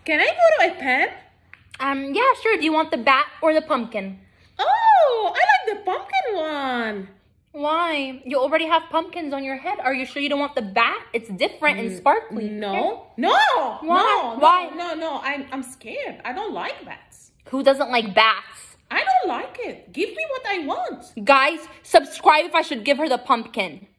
Can I borrow a pen? Yeah, sure. Do you want the bat or the pumpkin? Oh, I like the pumpkin one. Why? You already have pumpkins on your head. Are you sure you don't want the bat? It's different and sparkly. No. No. Why? No. Why? No. I'm scared. I don't like bats. Who doesn't like bats? I don't like it. Give me what I want. Guys, subscribe if I should give her the pumpkin.